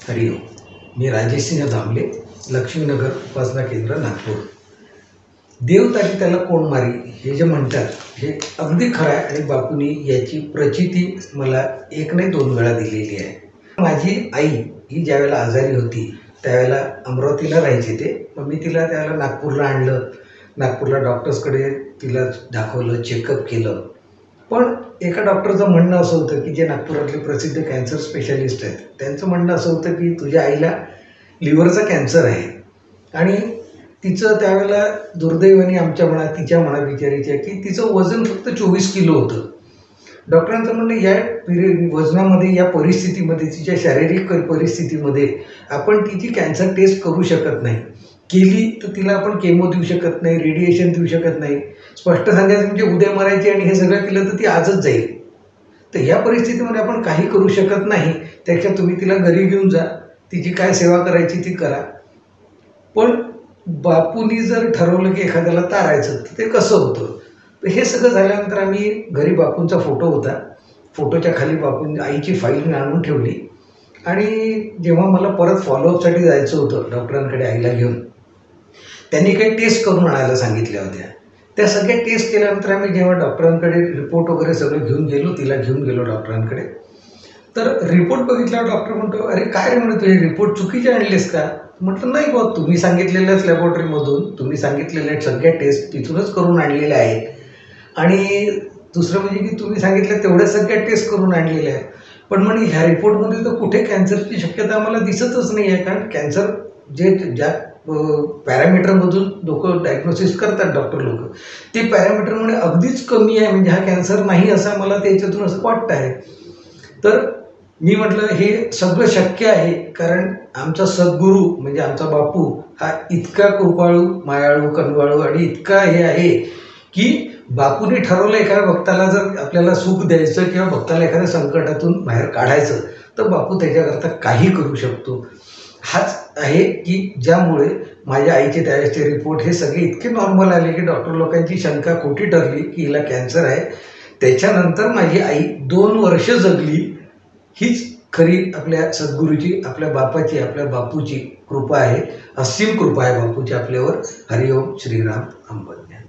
हरिओम. मी राजेश सिंह दामले, लक्ष्मीनगर उपासना केंद्र, नागपूर. देव तारी त्याला कोण मारी हे जे म्हणतात हे अगदी खरं आहे आणि बापूंनी याची प्रचिती मला एक नाही दोन वेळा दिलेली आहे. माझी आई ही ज्यावेळेला आजारी होती त्यावेळेला अमरावतीला राहायचे ते. मग मी तिला त्यावेळेला नागपूरला आणलं. नागपूरला डॉक्टर्सकडे तिला दाखवलं, चेकअप केलं. पण एका डॉक्टरचं म्हणणं असं होतं की जे नागपुरातले प्रसिद्ध कॅन्सर स्पेशालिस्ट आहेत त्यांचं म्हणणं असं होतं की तुझ्या आईला लिव्हरचा कॅन्सर आहे आणि तिचं त्यावेळेला दुर्दैवाने तिच्या मना विचारायच्या की तिचं वजन फक्त 24 किलो होतं. डॉक्टरांचं म्हणणं या वजनामध्ये, या परिस्थितीमध्ये, तिच्या शारीरिक परिस्थितीमध्ये आपण तिची कॅन्सर टेस्ट करू शकत नाही. केली तर तिला आपण केमो देऊ शकत नाही, रेडिएशन देऊ शकत नाही. स्पष्ट सांगायचं म्हणजे उद्या मरायची आणि हे सगळं केलं तर ती आजच जाईल. तर या परिस्थितीमध्ये आपण काही करू शकत नाही. त्यापेक्षा तुम्ही तिला घरी घेऊन जा, तिची काय सेवा करायची ती करा. पण बापूंनी जर ठरवलं की एखाद्याला तारायचं तर ते कसं होतं. तर हे सगळं झाल्यानंतर आम्ही घरी बापूंचा फोटो होता, फोटोच्या खाली बापूंनी आईची फाईल मी आणून ठेवली. आणि जेव्हा मला परत फॉलोअपसाठी जायचं होतं डॉक्टरांकडे आईला घेऊन, त्यांनी काही टेस्ट करून आणायला सांगितल्या होत्या. त्या सगळ्या टेस्ट केल्यानंतर आम्ही जेव्हा डॉक्टरांकडे रिपोर्ट वगैरे सगळं घेऊन गेलो, तिला घेऊन गेलो डॉक्टरांकडे. तर रिपोर्ट बघितल्यावर डॉक्टर म्हणतो, अरे काय रे म्हणे, तुझे रिपोर्ट चुकीचे आणलेस का. म्हटलं नाही बघ, तुम्ही सांगितलेल्याच लॅबोरेटरीमधून तुम्ही सांगितलेल्या सगळ्या टेस्ट तिथूनच करून आणलेल्या आहेत. आणि दुसरं म्हणजे की तुम्ही सांगितलं तेवढ्या सगळ्या टेस्ट करून आणलेल्या आहेत. पण म्हणे ह्या रिपोर्टमध्ये तर कुठे कॅन्सरची शक्यता आम्हाला दिसतच नाही आहे. कारण कॅन्सर ज्या पॅरामीटरमधून लोक डायग्नोसिस करतात डॉक्टर लोक, ते पॅरामीटर म्हणे अगदीच कमी आहे, म्हणजे हा कॅन्सर नाही असं मला त्याच्यातून असं वाटतं आहे. तर मी म्हटलं हे सगळं शक्य आहे कारण आमचा सद्गुरू म्हणजे आमचा बापू हा इतका कृपाळू, मायाळू, कनवाळू आणि इतका हे आहे की बापूने ठरवलं एखाद्या भक्ताला जर आपल्याला सुख द्यायचं किंवा भक्ताला एखाद्या संकटातून बाहेर काढायचं तर बापू त्याच्याकरता काही करू शकतो. हाच आहे की ज्यामुळे माझ्या आईचे त्यावेळेसचे रिपोर्ट हे सगळे इतके नॉर्मल आले की डॉक्टर लोकांची शंका खोटी ठरली की हिला कॅन्सर आहे. त्याच्यानंतर माझी आई 2 वर्ष जगली. हीच खरी आपल्या सद्गुरूची, आपल्या बापाची, आपल्या बापूची कृपा आहे. असीम कृपा आहे बापूची आपल्यावर. हरिओम. श्रीराम. अंबल.